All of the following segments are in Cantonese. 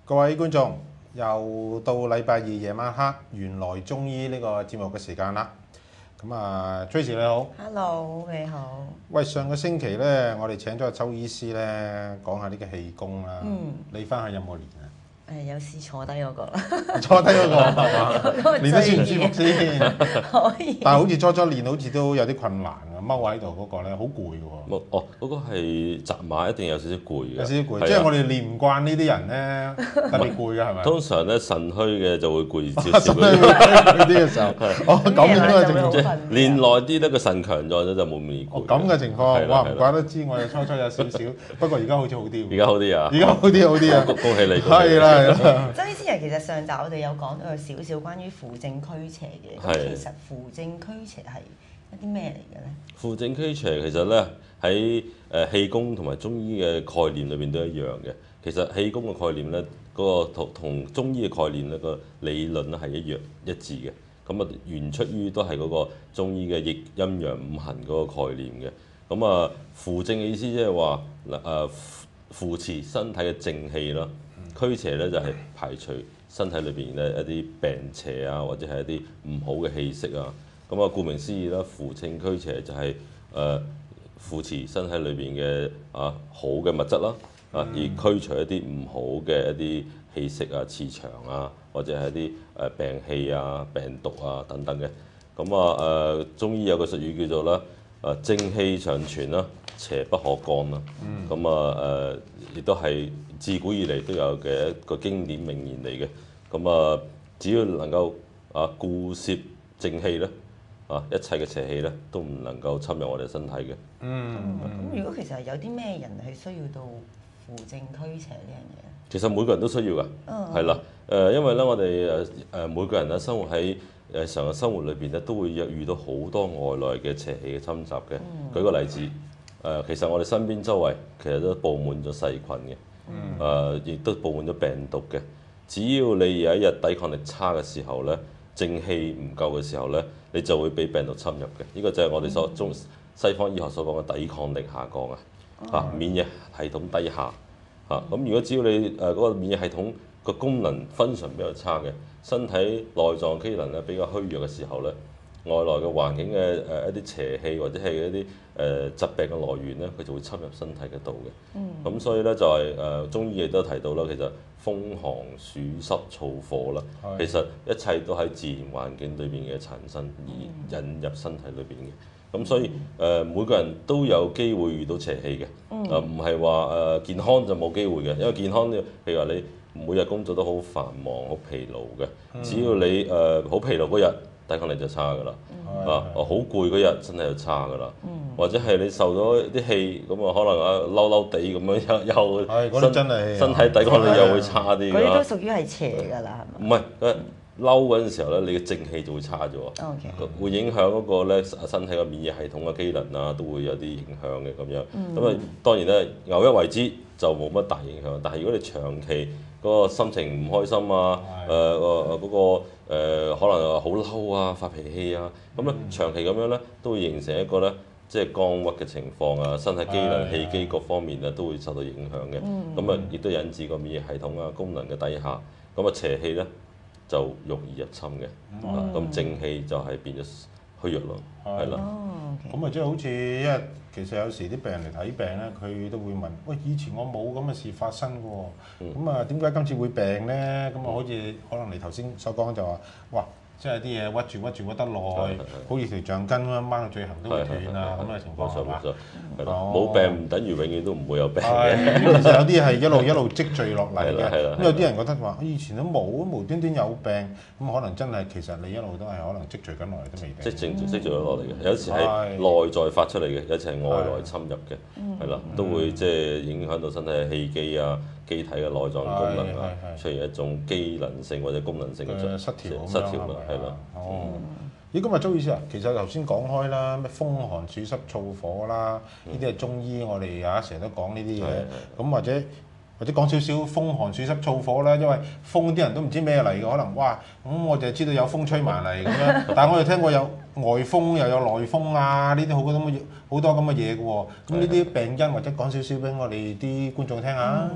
各位觀眾，又到禮拜二夜晚黑，原來中醫呢個節目嘅時間啦。咁啊，Tracy 你好 ，Hello 你好。 喂，上個星期咧，我哋請咗個周醫師咧，講下呢個氣功啦。你翻去有冇練啊？ 有試坐低嗰個啦， 坐低嗰個係嘛？練得舒唔舒服先？ 可以。 但係好似初練好似都有啲困難啊，踎喺度嗰個咧，好攰嘅喎。 哦，嗰個係紮馬，一定有少少攰嘅。 有少少攰，即係我哋練唔慣呢啲人咧，特別攰嘅係咪？ 通常咧腎虛嘅就會攰少少。 腎虛嗰啲嘅時候，咁樣嘅情況， 即係練耐啲咧，個腎強咗咧就冇咁易攰。 咁嘅情況，哇！唔怪得知我哋初有少少，不過而家好似好啲。 而家好啲啊！ 而家好啲啊！ 恭喜你！ 係啦係啦。 周醫師啊，其實上集我哋有講到少少關於扶正驅邪嘅，咁其實扶正驅邪係一啲咩嚟嘅咧？ 扶正驅邪其實咧喺氣功同埋中醫嘅概念裏邊都一樣嘅。其實氣功嘅概念咧，嗰個同中醫嘅概念咧個理論咧係一致嘅。咁啊，源出於都係嗰個中醫嘅逆陰陽五行嗰個概念嘅。咁啊，扶正嘅意思即係話扶持身體嘅正氣啦。驅邪咧就係排除身體裏邊嘅一啲病邪啊，或者係一啲唔好嘅氣息啊。咁啊，顧名思義啦，扶正驅邪就係扶持身體裏邊嘅好嘅物質啦，而驅除一啲唔好嘅一啲氣息啊、磁場啊，或者係一啲病氣啊、病毒啊等等嘅。咁啊中醫有個術語叫做啦正氣長存啦，邪不可干啦。咁啊亦都係自古以嚟都有嘅一個經典名言嚟嘅。咁啊，只要能夠固攝正氣咧，一切嘅邪氣咧都唔能夠侵入我哋身體嘅。 咁如果其實有啲咩人係需要到扶正驅邪呢樣嘢？ 其實每個人都需要㗎，係啦。因為咧我哋每個人咧生活喺日常嘅生活裏邊咧，都會遇到好多外來嘅邪氣嘅侵襲嘅。舉個例子，其實我哋身邊周圍其實都佈滿咗細菌嘅，亦都佈滿咗病毒嘅。只要你有一日抵抗力差嘅時候咧，正氣唔夠嘅時候咧，你就會俾病毒侵入嘅。呢個就係我哋中西方醫學所講嘅抵抗力下降啊，免疫系統低下啊。咁如果只要你嗰個免疫系統個功能 function 比較差嘅，身體內臟機能咧比較虛弱嘅時候咧，外來嘅環境嘅一啲邪氣或者係一啲疾病嘅來源咧，佢就會侵入身體嗰度嘅。咁所以咧就係中醫亦都提到啦，其實風寒暑濕燥火啦，其實一切都喺自然環境裏邊嘅產生而引入身體裏邊嘅。咁所以每個人都有機會遇到邪氣嘅，唔係話健康就冇機會嘅，因為健康譬如話你每日工作都好繁忙、好疲勞嘅，只要你好疲勞嗰日，抵抗力就差㗎啦。好攰嗰日真係就差㗎啦。或者係你受咗啲氣咁啊，可能嬲嬲地咁樣又身體抵抗力又會差啲㗎。 嗰啲都屬於係邪㗎啦，係咪？ 唔係嬲嗰陣時候咧，你嘅正氣就會差咗，會影響嗰個咧身體嘅免疫系統嘅機能啊，都會有啲影響嘅咁樣。咁啊，當然咧，偶一為之就冇乜大影響。但係如果你長期嗰個心情唔開心啊，嗰個可能好嬲啊、發脾氣啊，咁咧長期咁樣咧，都會形成一個咧即係肝鬱嘅情況啊，身體機能、氣機各方面啊都會受到影響嘅。咁啊，亦都引致個免疫系統啊功能嘅低下。咁啊，邪氣咧就容易入侵嘅，咁正氣就係變咗虛弱咯，係啦。 咁啊，即係好似因為其實有時啲病人嚟睇病咧，佢都會問：喂，以前我冇咁嘅事發生嘅喎，咁啊點解今次會病咧？咁啊，好似可能你頭先所講就話，哇！即係啲嘢屈住屈得耐，好似條橡筋咁樣掹到最後都會斷啊咁嘅情況係嘛？ 係咯，冇病唔等於永遠都唔會有病嘅。 其實有啲係一路積聚落嚟嘅。咁有啲人覺得話，以前都冇，無端端有病，咁可能真係其實你一路都係可能積聚緊落嚟都未定。 積聚咗落嚟嘅，有時係內在發出嚟嘅，有時係外來侵入嘅，係啦，都會即係影響到身體嘅氣機啊、機體嘅內臟功能啊，出現一種機能性或者功能性嘅失調啦。係啦， 咦，咁啊，周醫師啊，其實頭先講開啦，咩風寒暑濕燥火啦，呢啲係中醫，我哋成日都講呢啲嘢。咁或者講少少風寒暑濕燥火啦，因為風啲人都唔知咩嚟嘅，可能哇，咁我就知道有風吹埋嚟咁樣，但係我哋聽過有外風又有內風啊，呢啲好多咁嘅嘢嘅喎。咁呢啲病因或者講少少俾我哋啲觀眾聽下。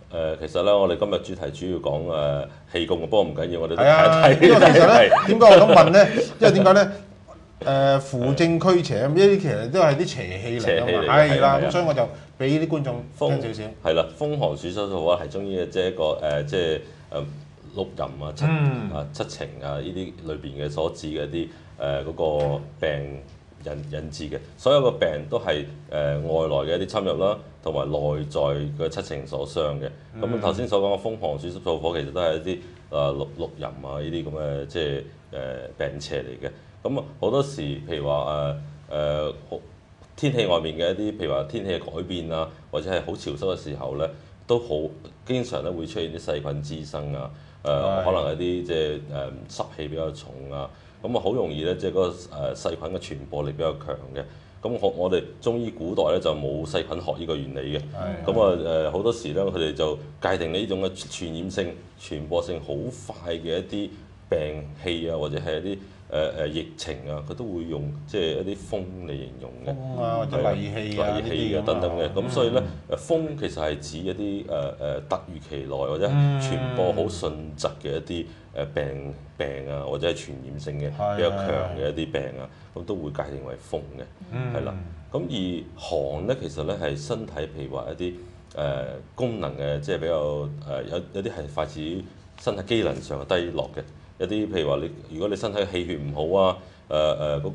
其實咧，我哋今日主題主要講氣功嘅，不過唔緊要，我哋都係啊， 睇因為其實咧，點解我咁問咧？因為點解咧？扶正驅邪咁呢啲其實都係啲邪氣嚟㗎嘛，係啦，咁所以我就俾啲觀眾聽少少。 係啦，風寒暑濕燥火係中醫嘅，即係一個即係六淫啊、七情啊呢啲裏邊嘅所指嘅一啲嗰個病引致嘅，所有嘅病都係外來嘅一啲侵入啦，同埋內在嘅七情所傷嘅。咁頭先所講嘅風寒暑濕燥火，其實都係一啲六淫啊呢啲咁嘅即係病邪嚟嘅。咁好多時，譬如話天氣外面嘅一啲，譬如話天氣嘅改變啊，或者係好潮濕嘅時候咧，都好經常咧會出現啲細菌滋生啊，可能一啲即係濕氣比較重啊，咁啊好容易咧，即係嗰個細菌嘅傳播力比較強嘅。咁我哋中醫古代咧就冇細菌學呢個原理嘅，咁啊好多時咧佢哋就界定呢種嘅傳染性、傳播性好快嘅一啲病氣啊，或者係一啲疫情啊，佢都會用即係一啲風嚟形容嘅， 風啊或者戾氣啊戾氣啊等等嘅。咁所以咧風其實係指一啲突如其來或者傳播好迅疾嘅一啲病啊，或者係傳染性嘅比較強嘅一啲病啊，咁都會界定為風嘅，係啦。咁而寒咧其實咧係身體譬如話一啲功能嘅，即係比較有啲係發自於身體機能上嘅低落嘅。一啲譬如話如果你身體嘅氣血唔好啊，嗰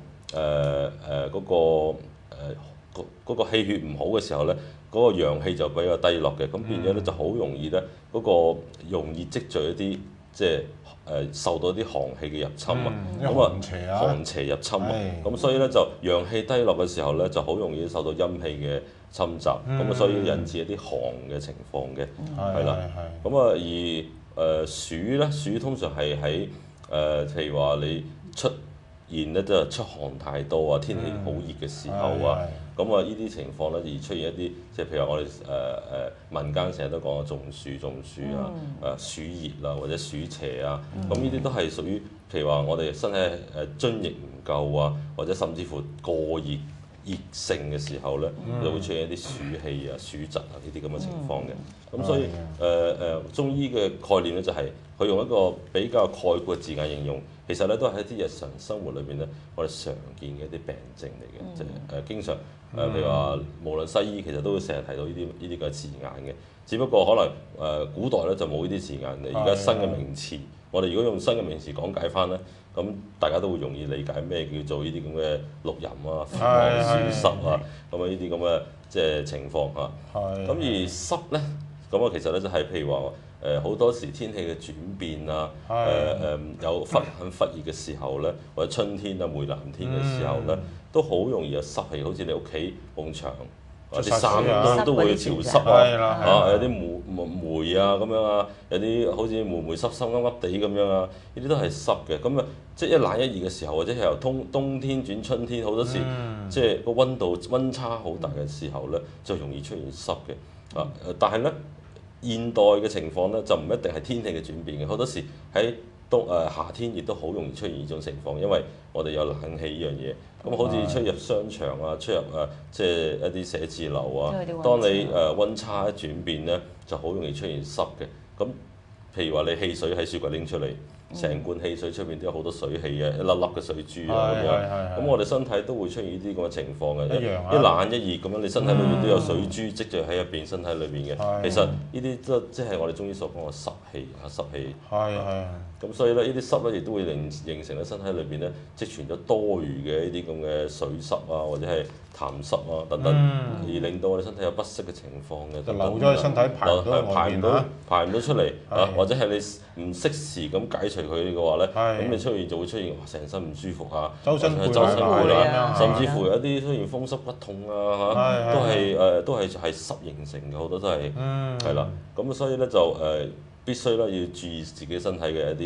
個氣血唔好嘅時候咧，嗰個陽氣就比較低落嘅，咁變咗咧就好容易咧嗰個容易積聚一啲即係受到啲寒氣嘅入侵啊，咁寒邪入侵啊，咁所以咧就陽氣低落嘅時候咧就好容易受到陰氣嘅侵襲，咁啊所以引致一啲寒嘅情況嘅，係啦，咁啊暑咧，暑通常係喺譬如話你出現咧，即係出汗太多啊，天氣好熱嘅時候啊，咁啊呢啲情況咧而出現一啲，即係譬如我哋民間成日都講中暑啊，暑熱啊或者暑邪啊，咁呢啲都係屬於譬如話我哋身體津液唔夠啊，或者甚至乎過熱性嘅時候咧，就會出現一啲暑氣啊、暑疾啊呢啲咁嘅情況嘅。咁所以中醫嘅概念咧就係佢用一個比較概括嘅字眼形容，其實咧都係一啲日常生活裏邊咧我哋常見嘅一啲病症嚟嘅，即係經常譬如話無論西醫其實都會成日提到呢啲嘅字眼嘅，只不過可能古代咧就冇呢啲字眼嘅，而家新嘅名詞，我哋如果用新嘅名詞講解翻咧。咁大家都會容易理解咩叫做呢啲咁嘅六淫啊、風寒暑濕啊，咁啊呢啲咁嘅即係情況嚇。咁而濕咧，咁啊其實咧就係譬如話好多時天氣嘅轉變啊，有忽冷忽熱嘅時候咧，或者春天啊、梅南天嘅時候咧，都好容易有濕氣，好似你屋企埲牆。啲衫都會潮濕啊，有啲霉啊咁樣啊，有啲好似霉濕濕噏噏地咁樣啊，呢啲都係濕嘅。咁啊，即係一冷一熱嘅時候，或者係由冬天轉春天，好多時即係個溫差好大嘅時候咧，就容易出現濕嘅。啊，但係咧現代嘅情況咧就唔一定係天氣嘅轉變嘅，好多時喺夏天亦都好容易出現呢種情況，因為我哋有冷氣呢樣嘢。咁好似出入商場啊，出入即係一啲寫字樓啊，當你溫差一轉變咧，就好容易出現濕嘅。咁譬如話你汽水喺雪櫃拎出嚟，成罐汽水出邊都有好多水氣啊，一粒粒嘅水珠啊咁樣。咁我哋身體都會出現呢啲咁嘅情況嘅，一冷一熱咁樣，你身體裏面都有水珠積聚喺入邊，身體裏邊嘅。其實呢啲都即係我哋中醫所講嘅濕氣啊，濕氣。咁所以咧，呢啲濕咧亦都會形成喺身體裏邊咧積存咗多餘嘅呢啲咁嘅水濕啊，或者係痰濕啊等等，而令到我哋身體有不適嘅情況嘅。 就留咗喺身體排唔到出嚟啊，或者係你唔適時咁解除佢嘅話咧，咁你就會出現成身唔舒服啊，周身攰啊，甚至乎有啲出現風濕骨痛啊嚇，都係濕形成嘅，好多都係係啦。咁所以咧就必須咧要注意自己身體嘅一啲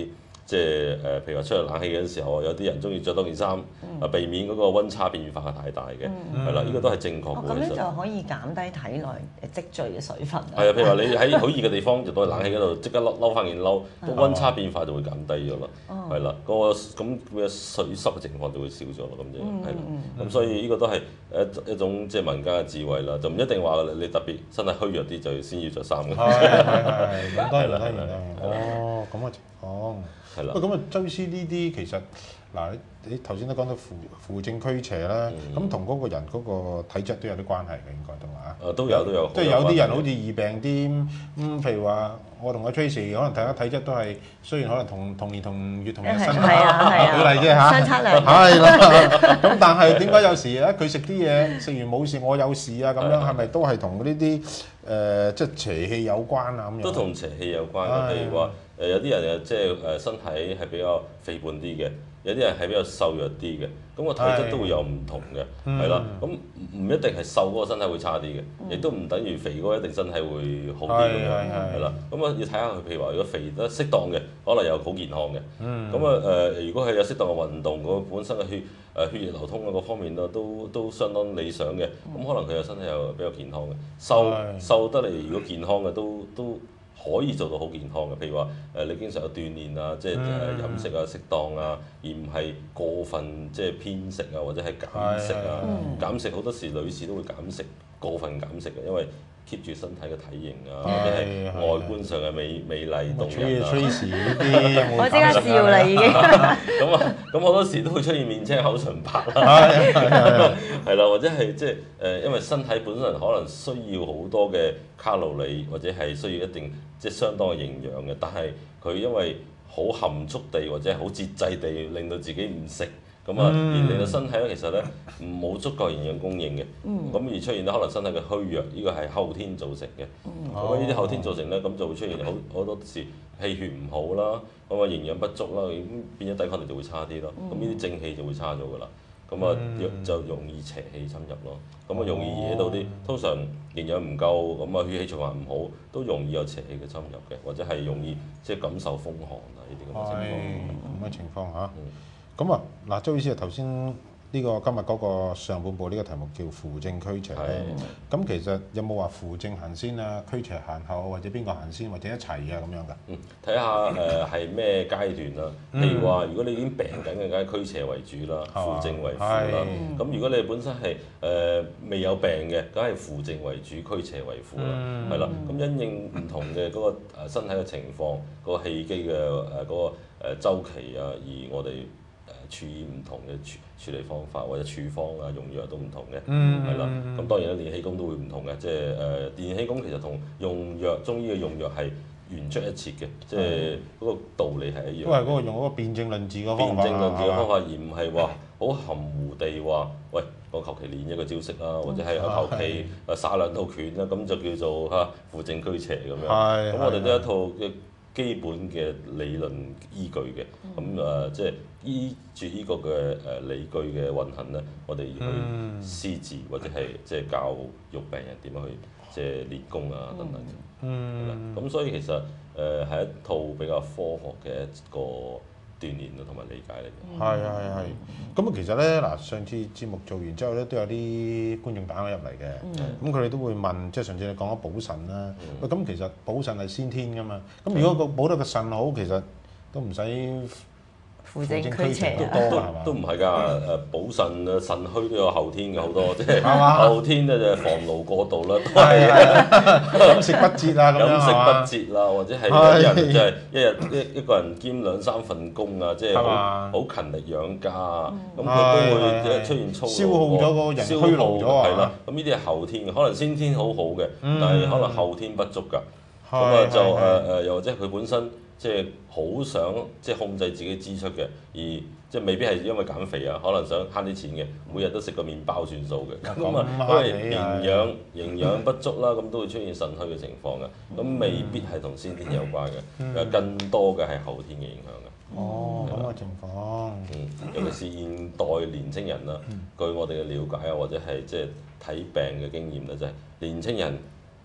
即係譬如話出嚟冷氣嘅時候，有啲人中意着多件衫，避免嗰個溫差變化太大嘅，係啦，呢個都係正確嘅。 咁樣就可以減低體內積聚嘅水分。 係啊，譬如話你喺好熱嘅地方，就到冷氣嗰度即刻褸翻件褸，個溫差變化就會減低咗啦，係啦，咁嘅水濕嘅情況就會少咗咯，咁樣係啦。咁所以呢個都係一種即係民間嘅智慧啦，就唔一定話你特別身體虛弱啲就先要着衫嘅。 係，咁當然。哦，咁嘅情況。 係啦。 咁啊，周醫師呢啲其實嗱，你頭先都講到扶正驅邪啦，咁同嗰個人嗰個體質都有啲關係嘅，應該都話。 都有。 即係有啲人好似易病啲，譬如話我同阿 Tracy 可能大家體質都係，雖然可能同年同月同日生，舉例啫嚇。 相差兩年。 係啦，咁但係點解有時咧佢食啲嘢食完冇事，我有事啊咁樣，係咪都係同呢啲即係邪氣有關啊咁樣？ 都同邪氣有關嘅，譬如話有啲人即係身體係比較肥胖啲嘅，有啲人係比較瘦弱啲嘅，咁個體質都會有唔同嘅，係啦。咁唔一定係瘦嗰個身體會差啲嘅，亦都唔等於肥嗰個一定身體會好啲咁樣，係啦。咁啊要睇下佢，譬如話如果肥得適當嘅，可能又好健康嘅。咁啊如果係有適當嘅運動，佢本身嘅血液流通嗰方面都相當理想嘅，咁可能佢嘅身體又比較健康嘅。瘦得嚟如果健康嘅都可以做到好健康嘅，譬如話你經常有鍛鍊啊，即係飲食啊適當啊，而唔係過分即係偏食啊，或者係減食啊。減食好多時女士都會減食，過分減食嘅，因為 keep 住身體嘅體型啊，或者係外觀上嘅美麗動人啊。 我即刻笑你已經。 咁好多時都會出現面青口唇白啦，係啦，或者係即係因為身體本身可能需要好多嘅卡路里，或者係需要一定即係相當嘅營養嘅，但係佢因為好含蓄地或者係好節制地令到自己唔食。咁而令到身體咧，其實咧冇足夠營養供應嘅，咁而出現咧可能身體嘅虛弱，呢個係後天造成嘅。咁呢啲後天造成咧，咁就會出現好多時氣血唔好啦，咁啊營養不足啦，咁變咗抵抗力就會差啲咯。咁呢啲正氣就會差咗㗎啦。咁啊就容易邪氣侵入咯。咁啊容易惹到啲通常營養唔夠，咁啊血氣循環唔好，都容易有邪氣嘅侵入嘅，或者係容易即係感受風寒啊呢啲咁嘅情況。 咁嘅情況嚇。咁啊，嗱，周醫師啊，頭先呢個今日嗰個上半部呢個題目叫扶正驅邪咧。咁其實有冇話扶正行先啊，驅邪行後，或者邊個行先，或者一齊啊咁樣㗎？ 睇下係咩階段啦。譬如話，如果你已經病緊嘅，梗係驅邪為主啦，扶正為輔啦。咁如果你本身係未有病嘅，梗係扶正為主，驅邪為輔啦。係啦。咁因應唔同嘅嗰個身體嘅情況，嗰個氣機嘅嗰個週期啊，而我哋處以唔同嘅處理方法或者處方啊用藥都唔同嘅，係啦。咁當然啦，練氣功都會唔同嘅，即係練氣功其實同用藥中醫嘅用藥係原出一轍嘅，即係嗰個道理係一樣。 都係嗰個用嗰個辨證論治嘅方法， 辨證論治嘅方法，而唔係話好含糊地話，喂，我求其練一個招式啦，或者係我求其耍兩套拳啦，咁就叫做嚇扶正驅邪咁樣。咁我哋都有一套嘅基本嘅理論依據嘅，咁即係依住呢個嘅理據嘅運行咧，我哋要去施治或者係即係教育病人點樣去即係練功啊等等嘅。咁所以其實係一套比較科學嘅一個鍛鍊啊同埋理解嚟嘅。 係。咁啊，其實咧嗱，上次節目做完之後咧，都有啲觀眾打我入嚟嘅，咁佢哋都會問，即係上次你講咗補腎啦，喂，咁其實補腎係先天㗎嘛，咁如果個補得個腎好，其實都唔使扶正驅邪都唔係㗎，補腎啊腎虛都有後天嘅好多，即係後天咧就係防勞過度啦，都係飲食不節啊咁樣， 飲食不節啦，或者係有人即係一個人兼兩三份工啊，即係好勤力養家啊，咁佢都會出現操勞， 消耗咗個人虛勞咗啊， 係啦，咁呢啲係後天嘅，可能先天好好嘅，但係可能後天不足㗎，咁啊就又或者佢本身。即係好想即係控制自己支出嘅，而即係未必係因為減肥啊，可能想慳啲錢嘅，每日都食個麵包算數嘅，咁啊因為營養不足啦，咁都會出現腎虛嘅情況嘅，咁未必係同先天有關嘅，更多嘅係後天嘅影響嘅。 哦，咁嘅情況。 尤其是現代年青人啦，據我哋嘅了解啊，或者係即係睇病嘅經驗咧，就係年青人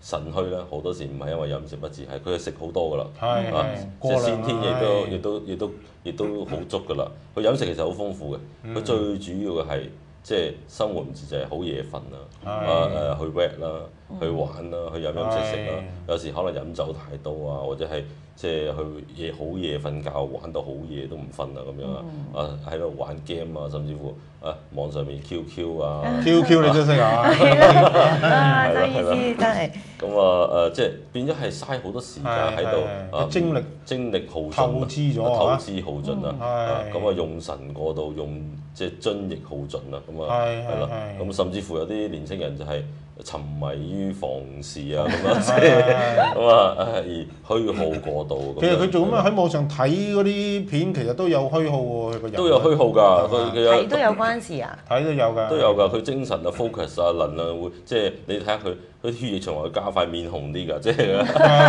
腎虛咧，好多時唔係因為飲食不節，係佢係食好多噶啦， 係即係先天亦都好足噶啦。佢飲食其實好豐富嘅，佢最主要嘅係即係生活唔節就係好夜瞓啦，去 work 啦，去玩啦，去飲飲食食啦，有時可能飲酒太多啊，或者係即係去好夜瞓覺，玩到好夜都唔瞓啊咁樣啊，喺度玩 game 啊，甚至乎網上面 QQ 啊 ，QQ 你真識啊！ 周醫師真係咁即係變咗係嘥好多時間喺度，精力耗盡， 透支咗透支耗盡啊！咁用神過度，用即係津液耗盡啦，咁係啦，咁甚至乎有啲年青人就係沉迷於房事啊咁啊，即係咁而虛耗過度。 其實佢做咁啊喺網上睇嗰啲片，其實都有虛耗喎，佢個人都有虛耗㗎， 睇都有關事啊， 睇都有㗎， 都有㗎。佢精神啊、focus 啊、能量會即係你睇下佢血液循環會加快、面紅啲㗎，即係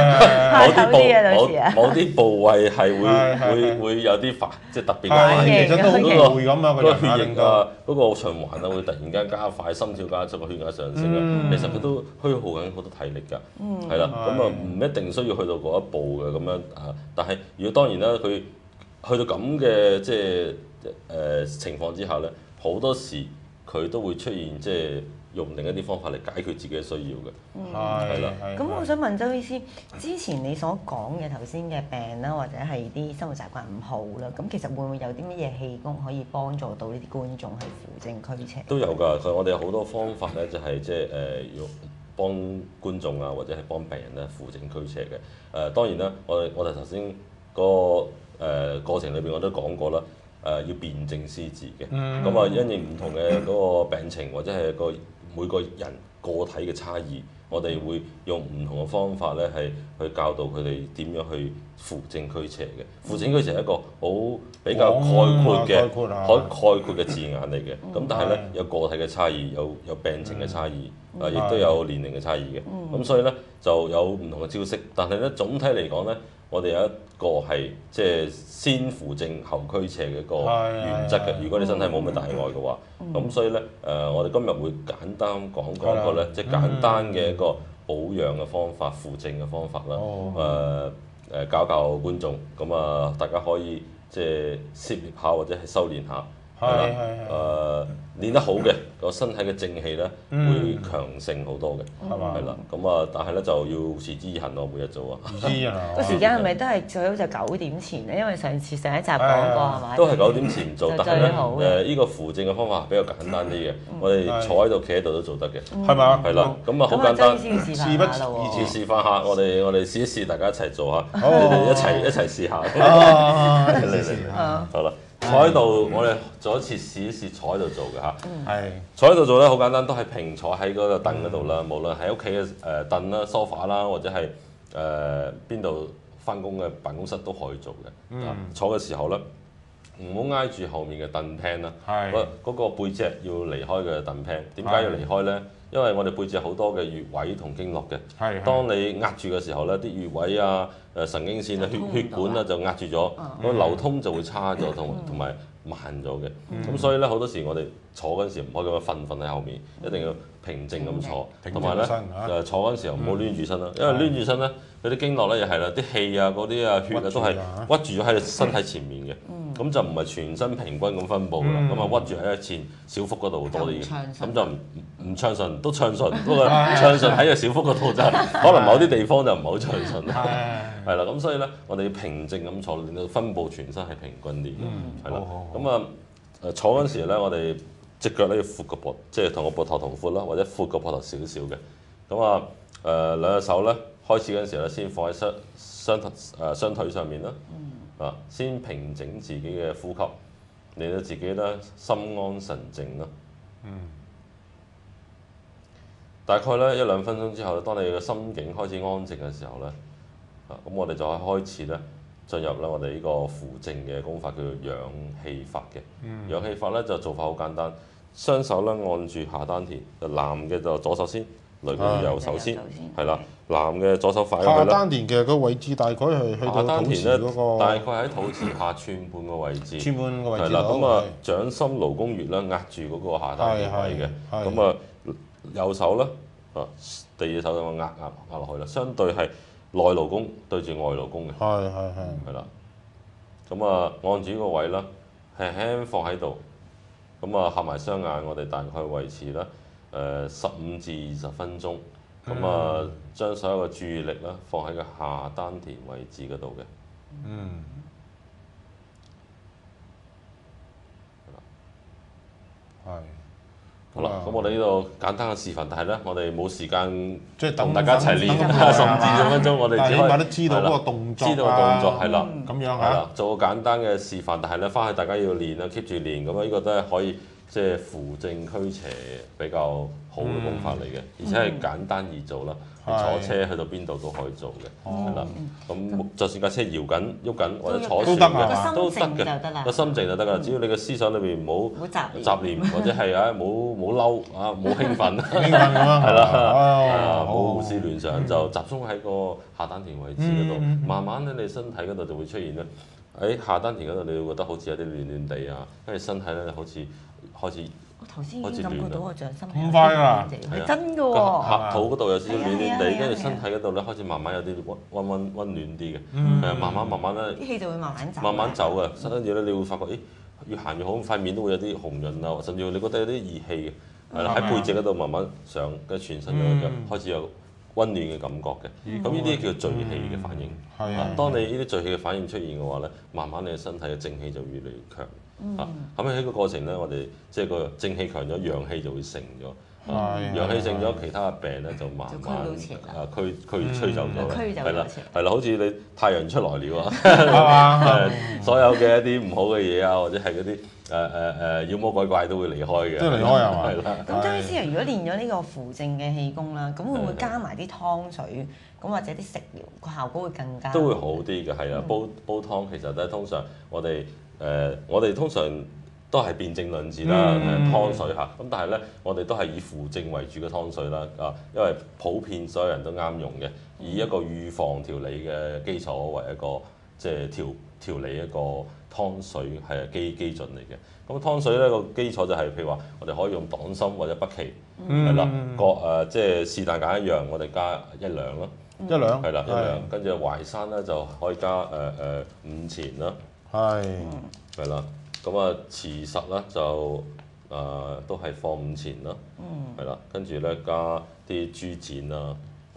某啲部位係會有啲即係特別反應， 其實都好攰咁啊， 嗰個血液啊、嗰個循環啊會突然間加快，心跳加速，個血壓上升啊，其實佢都虛耗緊好多體力㗎，係啦，咁唔一定需要去到嗰一步嘅咁樣啊，但係如果當然啦，佢去到咁嘅即係情況之下咧，好多時佢都會出現即係用另一啲方法嚟解決自己嘅需要嘅，係啦。 咁我想問周醫師，之前你所講嘅頭先嘅病啦，或者係啲生活習慣唔好啦，咁其實會唔會有啲乜嘢氣功可以幫助到呢啲觀眾去扶正驅邪？ 都有㗎，我哋有好多方法咧，就係即係要幫觀眾啊，或者係幫病人咧扶正驅邪嘅。當然啦，我哋頭先個過程裏邊我都講過啦。要辨證施治嘅，咁因應唔同嘅嗰個病情或者係每個人個體嘅差異，我哋會用唔同嘅方法咧，係去教導佢哋點樣去扶正驅邪嘅。扶正驅邪係一個好比較概括嘅字眼嚟嘅。咁但係咧有個體嘅差異，有病情嘅差異，亦都有年齡嘅差異嘅。咁所以咧就有唔同嘅招式，但係咧總體嚟講咧，我哋有一個係即係先扶正後驅邪嘅一個原則嘅。如果你身體冇乜大礙嘅話，咁所以咧我哋今日會簡單講一個咧，即係簡單嘅一個保養嘅方法、扶正嘅方法啦。教觀眾，咁大家可以即係涉獵下或者係修練下，練得好嘅個身體嘅正氣咧會強盛好多嘅，係啦。咁但係咧就要持之以恆咯，每日做啊。 持之以恆個時間係咪都係最好就9點前咧？因為上一集講過係咪？ 都係9點前做，但係咧呢個扶正嘅方法比較簡單啲嘅，我哋坐喺度、企喺度都做得嘅， 係嘛？ 係啦，咁好簡單， 事不宜遲， 示範下，我哋試一試，大家一齊做下，你哋一齊試下。好啦。坐喺度，我哋做一次試一試坐喺度做嘅嚇。坐喺度做咧好簡單，都係平坐喺嗰個凳嗰度啦。無論喺屋企嘅凳啦、梳化啦，或者係邊度翻工嘅辦公室都可以做嘅。坐嘅時候咧，唔好挨住後面嘅凳 pan 啦。嗰個背脊要離開嘅凳 pan。點解要離開咧？因為我哋背脊好多嘅穴位同經絡嘅。當你壓住嘅時候咧，啲穴位啊、神經線啊、血管啊就壓住咗，個流通就會差咗，同埋慢咗嘅。咁所以咧好多時我哋坐嗰陣時唔可以咁樣瞓喺後面，一定要平靜咁坐，同埋咧坐嗰陣時候唔好攣住身啦，因為攣住身咧嗰啲經絡咧又係啦，啲氣啊、嗰啲啊、血啊都係屈住咗喺身體前面嘅，咁就唔係全身平均咁分佈啦，咁屈住喺前小腹嗰度多啲嘅，咁就唔暢順，都暢順，不過暢順喺個小腹嗰度就可能某啲地方就唔係好暢順，係啦，咁所以咧我哋要平靜咁坐，令到分佈全身係平均啲嘅，係啦，咁坐嗰陣時咧我哋隻腳咧要闊個膊，即係同個膊頭同闊啦，或者闊個膊頭少少嘅。咁兩隻手咧開始嗰陣時咧，先放喺雙腿上面啦。先平整自己嘅呼吸，令到自己咧心安神靜啦。大概咧1-2分鐘之後，當你嘅心境開始安靜嘅時候咧，咁我哋就可以開始咧進入咧我哋呢個扶正嘅功法，叫做養氣法嘅。養氣法咧就做法好簡單。雙手咧按住下丹田，男嘅就左手先，女嘅右手先，係啦。男嘅左手快下丹田嘅個位置大概係去到肚臍嗰個， 大概喺肚臍下寸半個位置。 寸半個位置。 係啦，咁掌心勞宮穴咧壓住嗰個下丹田位嘅。咁右手咧第二隻手咁壓落去啦。相對係內勞宮對住外勞宮嘅，係啦。咁按住呢個位啦，輕輕放喺度。咁合埋雙眼，我哋大概維持啦15至20分鐘。咁將所有嘅注意力啦放喺個下丹田位置嗰度嘅。好啦，咁我哋呢度簡單嘅示範，但係咧，我哋冇時間即係同大家一齊練10至20分鐘，我哋只可以都知道嗰個動作， 知道個動作係啦， 咁樣係啦，做個簡單嘅示範，但係咧，翻去大家要練啦 ，keep 住練，咁呢個都係可以即係扶正驅邪比較好嘅功法嚟嘅，而且係簡單易做啦。你坐車去到邊度都可以做嘅，係啦。咁就算架車搖緊、喐緊或者坐船嘅都得嘅，個心靜就得㗎。只要你嘅思想裏邊唔好雜念，或者係冇嬲冇興奮，係啦，冇胡思亂想，就集中喺個下丹田位置嗰度。慢慢咧，你身體嗰度就會出現咧，喺下丹田嗰度，你會覺得好似有啲暖暖地啊，跟住身體咧好似開始。 我頭先已經感覺到個掌心咁快啊！ 係真㗎喎， 下肚嗰度有少少暖暖地，跟住身體嗰度咧開始慢慢有啲温暖啲嘅，慢慢咧， 啲氣就會慢慢走嘅，跟住咧你會發覺，咦，越行越好，塊面都會有啲紅潤啊，甚至乎你覺得有啲熱氣嘅，係啦，喺背脊嗰度慢慢上，跟住全身就開始有温暖嘅感覺嘅，咁呢啲叫做聚氣嘅反應。當你呢啲聚氣嘅反應出現嘅話咧，慢慢你嘅身體嘅正氣就越嚟越強。咁喺個過程咧，我哋即係個正氣強咗，陽氣就會盛咗。陽氣盛咗，其他嘅病咧就慢慢驅走咗。係啦，好似你太陽出來了啊！所有嘅一啲唔好嘅嘢啊，或者係嗰啲妖魔鬼怪都會離開嘅。 都離開係嘛？ 係啦。咁周醫師啊，如果練咗呢個扶正嘅氣功啦，咁會唔會加埋啲湯水，咁或者啲食療個效果會更加？ 都會好啲嘅，係啊！煲湯其實咧，通常我哋通常都係辨證論治啦，湯水嚇。咁但係咧，我哋都係以扶正為主嘅湯水啦。因為普遍所有人都啱用嘅，以一個預防調理嘅基礎為一個即係調理一個湯水係基準嚟嘅。咁湯水咧個基礎就係譬如話，我哋可以用黨參或者北芪，係啦，即係是但揀一樣，我哋加1兩咯， 一兩係啦，1兩，跟住淮山咧就可以加5錢啦。係啦，咁慈實咧就都係放5錢啦，係啦，跟住咧加啲豬展啦，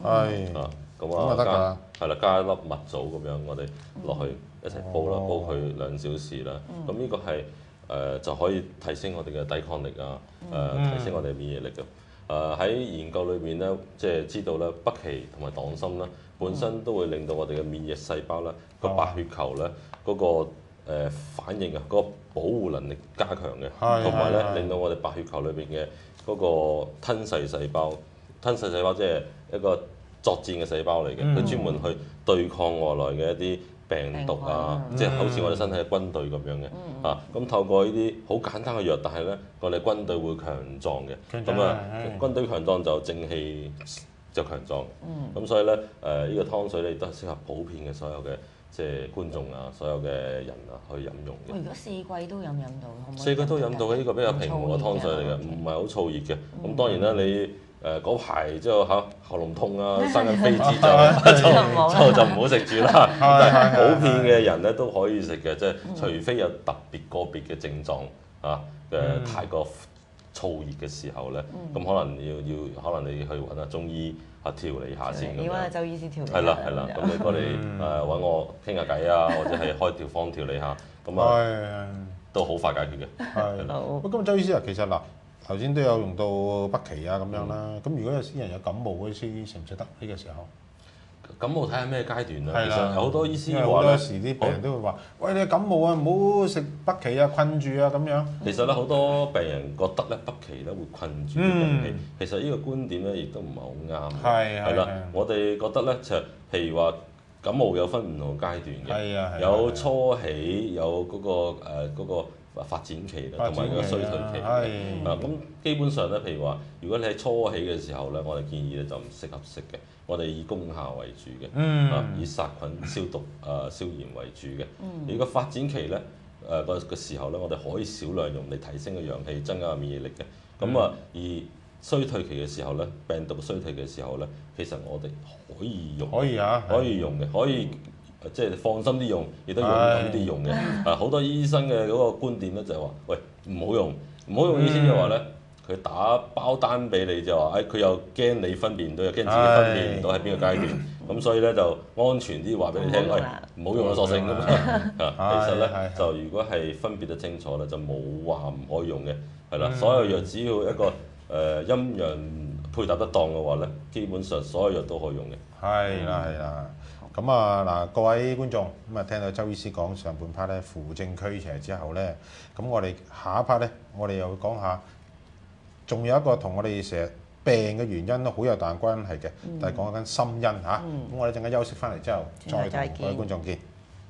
咁加一粒蜜棗咁樣，我哋落去一齊煲啦，煲佢2小時啦，咁呢個係就可以提升我哋嘅抵抗力啊，提升我哋嘅免疫力嘅。喺研究裏邊咧，即係知道咧，北芪同埋黨參咧，本身都會令到我哋嘅免疫細胞咧個白血球咧嗰個反應啊，嗰個保護能力加強嘅，同埋咧令到我哋白血球裏邊嘅嗰個吞噬細胞即係一個作戰嘅細胞嚟嘅，佢專門去對抗外來嘅一啲病毒啊，即係好似我哋身體嘅軍隊咁樣嘅，咁透過呢啲好簡單嘅藥，但係咧我哋軍隊會強壯嘅，咁軍隊強壯就正氣就強壯，咁所以咧呢個湯水咧亦都係適合普遍嘅所有嘅即係觀眾啊，所有嘅人啊去飲用嘅。 如果4季都飲到，可唔可以？ 4季都飲到嘅，呢個比較平和嘅湯水嚟嘅，唔係好燥熱嘅。咁當然啦，你嗰排之後喉嚨痛啊，生緊痱子就唔好食住啦。但係普遍嘅人咧都可以食嘅，即係除非有特別個別嘅症狀太過燥熱嘅時候咧，咁可能可能你去揾下中醫調理下先。 要揾下周醫師調理。 係啦，咁你過嚟揾我傾下偈啊，或者係開條方調理下，咁都好快解決嘅。 係。好。咁周醫師啊，其實嗱頭先都有用到北芪啊咁樣啦。咁如果有啲人有感冒嗰啲，食唔食得呢個時候？ 感冒睇下咩階段啦。其實有好多醫師話咧， 好多時啲病人都會話：喂，你感冒啊，唔好食北芪啊，困住啊咁樣。 其實咧，好多病人覺得咧北芪咧會困住啲病氣。其實呢個觀點咧亦都唔係好啱。係啦，我哋覺得咧就譬如話感冒有分唔同階段嘅，有初起，有嗰個發展期啦，同埋個衰退期。咁基本上咧，譬如話，如果你喺初起嘅時候咧，我哋建議咧就唔適合食嘅。我哋以功效為主嘅，以殺菌、消毒、消炎為主嘅。如果發展期咧，個時候咧，我哋可以少量用嚟提升個陽氣，增加免疫力嘅。咁而衰退期嘅時候咧，病毒衰退嘅時候咧，其實我哋可以用， 可以啊， 可以用嘅，可以即係放心啲用，亦都勇敢啲用嘅。好多醫生嘅嗰個觀點咧就係話，喂，唔好用，唔好用意思就係話咧。佢打包單俾你就話，佢又驚你分辨唔到，又驚自己分辨唔到喺邊個階段，咁所以咧就安全啲話俾你聽，喂，唔好用啦，索性咁其實咧就如果係分別得清楚咧，就冇話唔可以用嘅，係啦，所有藥只要一個陰陽配搭得當嘅話咧，基本上所有藥都可以用嘅。 係啦。咁啊嗱，各位觀眾咁啊，聽到周醫師講上半 part 咧扶正驅邪之後咧，咁我哋下一 part 咧，我哋又會講下。仲有一個同我哋成日病嘅原因都好有大關係嘅，但係講緊心因嚇。咁我哋陣間休息翻嚟之後，再同各位觀眾見。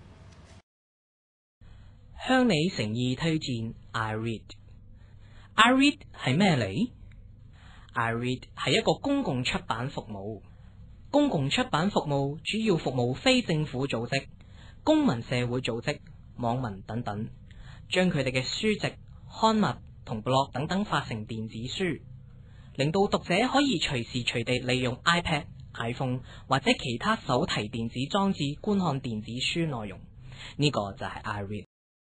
向你誠意推薦 iRead。iRead 係咩嚟？iRead 係一個公共出版服務。公共出版服務主要服務非政府組織、公民社會組織、網民等等，將佢哋嘅書籍、刊物同 blog 等等發成電子書，令到讀者可以隨時隨地利用 iPad、iPhone 或者其他手提電子裝置觀看電子書內容。呢個就係 iRead。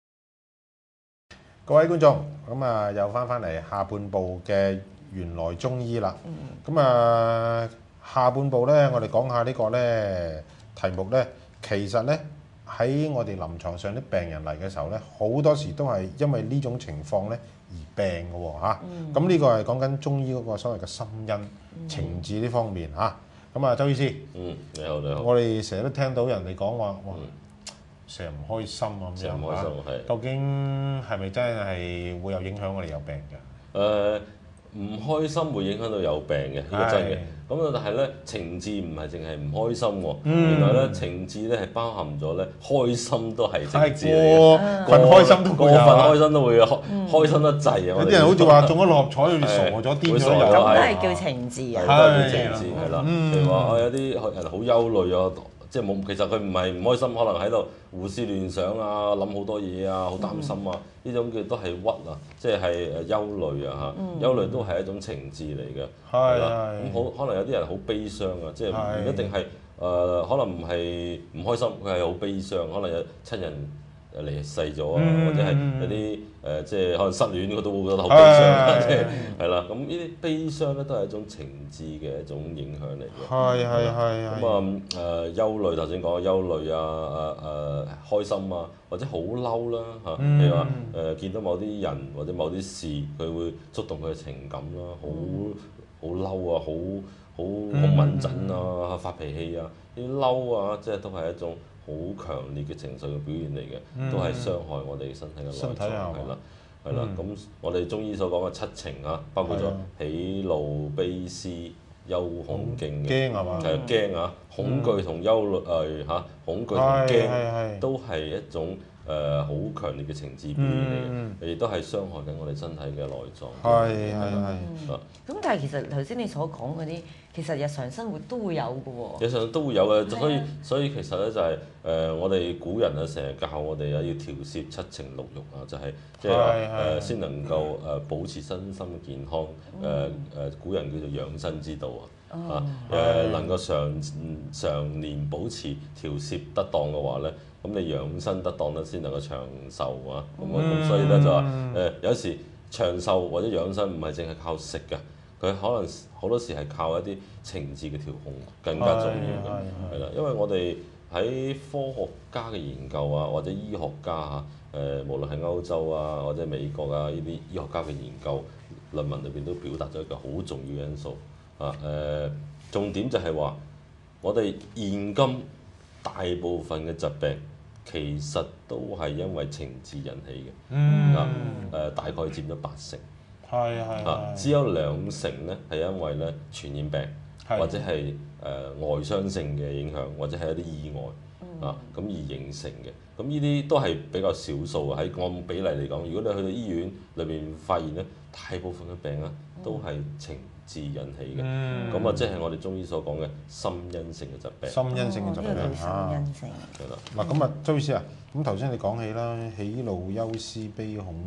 各位觀眾，咁啊又翻嚟下半部嘅原來中醫啦。咁啊下半部咧，我哋講下呢個咧題目咧，其實咧喺我哋臨床上啲病人嚟嘅時候咧，好多時都係因為呢種情況咧而病嘅喎嚇。咁呢個係講緊中醫嗰個所謂嘅心因情志呢方面嚇。咁啊，周醫師， 你好你好。 我哋成日都聽到人哋講話，哇，成日唔開心啊咁樣嚇。究竟係咪真係會有影響我哋有病嘅？ 唔開心會影響到有病嘅，呢個真嘅。咁但係咧，情志唔係淨係唔開心喎。原來咧，情志咧係包含咗咧，開心都係情志嚟嘅。 過分開心都會有， 過分開心都會有，開心得滯啊！ 有啲人好似話中咗六合彩，好似傻咗、癲咗， 咁都係叫情志啊。 係都係叫情志，係啦。譬如話有啲人好憂慮啊。即係冇，其實佢唔係唔開心，可能喺度胡思亂想啊，諗好多嘢啊，好擔心啊，呢種嘅都係鬱啊，即係憂慮啊嚇，憂慮都係一種情志嚟嘅，係啦。咁可能有啲人好悲傷啊，即係唔一定係可能唔係唔開心，佢係好悲傷，可能有親人離世咗啊，或者係有啲即係可能失戀，佢都會覺得好悲傷，即係係啦。咁呢啲悲傷咧都係一種情志嘅一種影響嚟嘅。 係。 咁憂慮頭先講憂慮啊，開心啊，或者好嬲啦嚇，譬如話見到某啲人或者某啲事，佢會觸動佢嘅情感啦，好嬲啊，好敏感啊，發脾氣啊，呢啲嬲啊，即係都係一種好強烈嘅情緒嘅表現嚟嘅，都係傷害我哋身體嘅內臟，係啦。咁我哋中醫所講嘅七情啊，包括咗喜怒悲思憂恐驚嘅， 驚係嘛？ 係驚啊！恐懼同憂慮恐懼同驚都係一種好強烈嘅情志表現嚟嘅，亦都係傷害緊我哋身體嘅內臟。 係。 咁但係其實頭先你所講嗰啲，其實日常生活都會有嘅喎。 日常都會有嘅，所以其實咧就係我哋古人啊成日教我哋啊要調攝七情六欲啊，就係即係話先能夠保持身心嘅健康。古人叫做養生之道啊，能夠常年保持調攝得當嘅話咧，咁你養生得當咧先能夠長壽啊。咁所以咧就話有時長壽或者養生唔係淨係靠食㗎。佢可能好多時係靠一啲情志嘅調控更加重要嘅，係啦，因為我哋喺科學家嘅研究啊，或者醫學家嚇，無論係歐洲啊或者美國啊呢啲醫學家嘅研究論文裏邊都表達咗一個好重要嘅因素啊，重點就係話我哋現今大部分嘅疾病其實都係因為情志引起嘅，大概佔咗80%。只有2成咧係因為咧傳染病或者係外傷性嘅影響，或者係一啲意外咁而形成嘅。咁呢啲都係比較少數嘅。喺按比例嚟講，如果你去到醫院裏邊發現咧，大部分嘅病都係情志引起嘅。咁即係我哋中醫所講嘅心因性嘅疾病。 心因性嘅疾病心因性。 係啦。嗱咁啊，周醫師啊，咁頭先你講起啦，喜怒憂思悲恐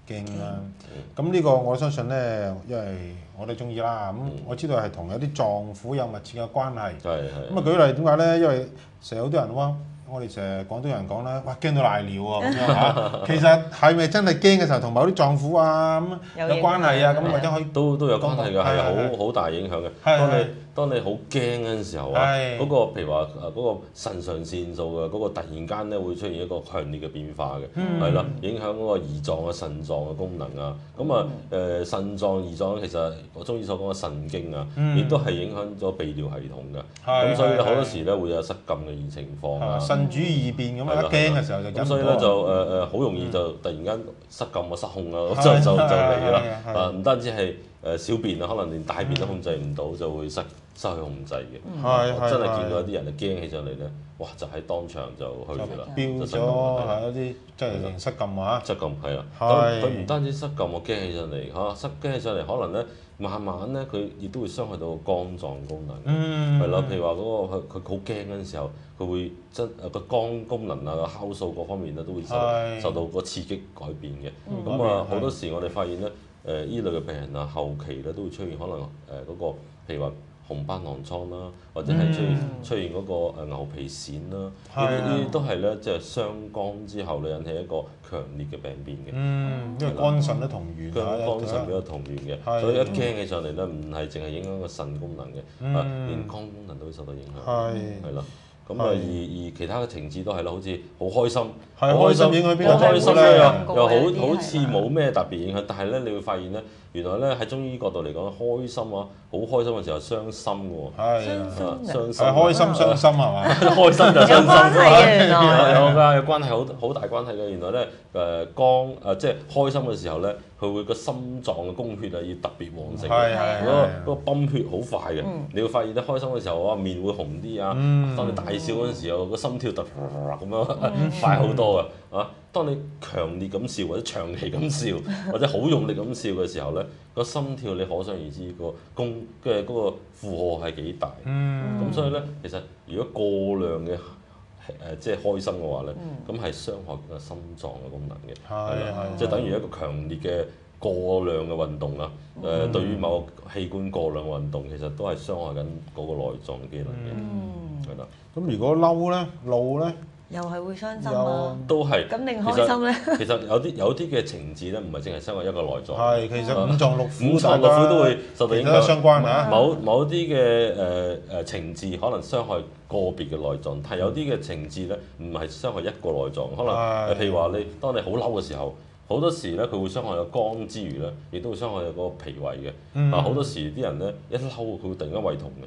驚啦。咁呢個我相信咧，因為我哋中醫啦，咁我知道係同有啲臟腑有密切嘅關係。 係咁啊舉例點解咧？因為成日好多人話，我哋成日廣東人講啦，哇驚到瀨尿喎咁樣嚇。其實係咪真係驚嘅時候同某啲臟腑啊咁有關係啊？咁或者可以都有關係㗎，係好大影響嘅。當你好驚嗰陣時候啊，嗰個譬如話嗰個腎上腺素嘅嗰個突然間咧會出現一個強烈嘅變化嘅，係啦，影響嗰個胰臟啊、腎臟嘅功能啊。咁啊腎臟、胰臟其實我中醫所講嘅腎經啊，亦都係影響咗泌尿系統㗎。咁所以好多時咧會有失禁嘅情況啊。 腎主異變咁啊，一驚嘅時候就咁所以咧就好容易就突然間失禁啊、失控啊，就嚟啦。啊，唔單止係小便啊，可能連大便都控制唔到，就會失去控制嘅。我真係見過有啲人啊驚起上嚟咧，哇！就喺當場就去㗎啦， 飆咗係一啲即係失禁啊！ 失禁係啦，咁佢唔單止失禁，我驚起上嚟嚇，驚起上嚟可能咧慢慢咧佢亦都會傷害到肝臟功能，係啦，譬如話嗰個佢好驚嗰陣時候，佢會個肝功能啊、酵素各方面咧都會受到個刺激改變嘅。咁啊好多時我哋發現咧，依類嘅病人啊，後期咧都會出現可能嗰個譬如話紅斑狼瘡啦，或者係出現嗰個牛皮癬啦，呢啲都係咧即係傷肝之後咧引起一個強烈嘅病變嘅。 因為肝腎都同源， 肝腎比較同源嘅，所以一驚起上嚟咧，唔係淨係影響個腎功能嘅，連肝功能都會受到影響。係啦。咁啊，而其他嘅情志都係啦，好似好開心， 好開心影響邊好開心咧？ 又好似冇咩特別影響，但係咧，你會發現咧，原來咧喺中醫角度嚟講，開心啊，好開心嘅時候傷心喎，傷心， 開心傷心係嘛？ 開心就傷心，有關係，好大關係嘅。原來咧即係開心嘅時候咧，佢會個心臟嘅供血啊要特別旺盛，嗰個泵血好快嘅。你會發現咧，開心嘅時候啊面會紅啲啊，當你大笑嗰陣時候個心跳突咁樣快好多嘅啊！當你強烈咁笑或者長期咁笑或者好用力咁笑嘅時候咧，個心跳你可想而知嗰個負荷係幾大。咁所以咧，其實如果過量嘅即係開心嘅話咧，咁係傷害個心臟嘅功能嘅，即係等於一個強烈嘅過量嘅運動啊。對於某個器官過量運動，其實都係傷害緊嗰個內臟機能嘅，係啦。 咁如果嬲咧、怒咧？ 又係會傷心啊！ 都係。 咁定開心咧？ 其實有啲嘅情志咧，唔係淨係傷害一個內臟。 係，其實五臟六腑都會受到影響。 相關啊！ 某啲嘅情志可能傷害個別嘅內臟，但係有啲嘅情志咧，唔係傷害一個內臟。可能譬如話當你好嬲嘅時候，好多時咧佢會傷害個肝之餘咧，亦都會傷害個脾胃嘅。好多時啲人咧一嬲，佢會突然間胃痛嘅。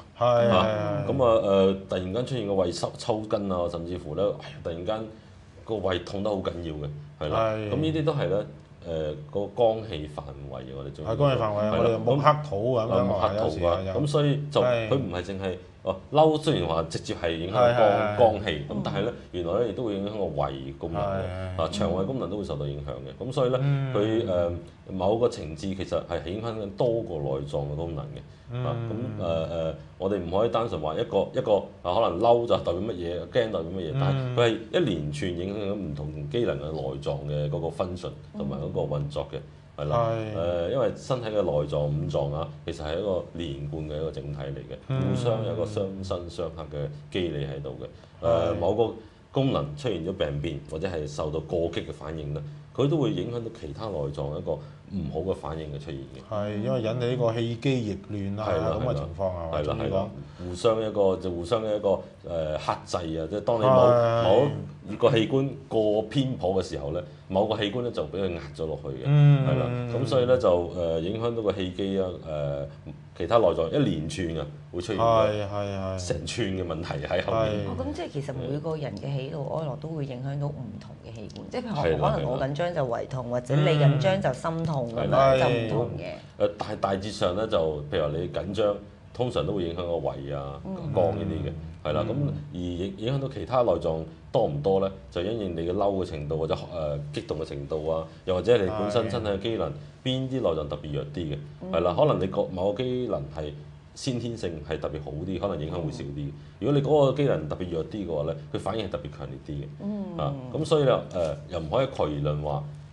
突然間出現個胃抽筋啊，甚至乎咧，突然間個胃痛得好緊要嘅，係啦。咁呢啲都係咧，個肝氣犯胃嘅，我哋中意。係肝氣犯胃，我哋木克土咁樣。木克土啊， 咁所以就佢唔係淨係嬲，雖然話直接係影響肝氣，咁但係咧原來咧亦都會影響個胃功能嘅，腸胃功能都會受到影響嘅。咁所以咧佢某個情志其實係影響緊多個內臟嘅功能嘅。我哋唔可以單純話一個可能嬲就代表乜嘢，驚代表乜嘢，但係佢係一連串影響緊唔同機能嘅內臟嘅嗰個 function 同埋嗰個運作嘅，係啦。因為身體嘅內臟五臟啊，其實係一個連貫嘅一個整體嚟嘅，互相有一個相生相克嘅機理喺度嘅。某個功能出現咗病變或者係受到過激嘅反應咧，佢都會影響到其他內臟一個唔好嘅反應嘅出現嘅。係因為引起呢個氣機逆亂啊咁嘅情況啊， 係啦，互相嘅一個克制啊，即係當你某個器官過偏頗嘅時候咧，某個器官咧就俾佢壓咗落去嘅，係啦，咁所以咧就影響到個氣機啊，其他內臟一連串嘅會出現成串嘅問題喺後面。 咁即係其實每個人嘅喜怒哀樂都會影響到唔同嘅器官，即係譬如可能我緊張就胃痛，或者你緊張就心痛咁樣，就唔同嘅。 大致上咧就譬如話你緊張，通常都會影響個胃啊、肝呢啲嘅，係啦。咁而影響到其他內臟多唔多咧？就因應你嘅嬲嘅程度或者激動嘅程度啊，又或者你本身身體嘅機能邊啲內臟特別弱啲嘅，係啦。可能你某個機能係先天性係特別好啲，可能影響會少啲。如果你嗰個機能特別弱啲嘅話咧，佢反應係特別強烈啲嘅。咁所以咧又唔可以概而論話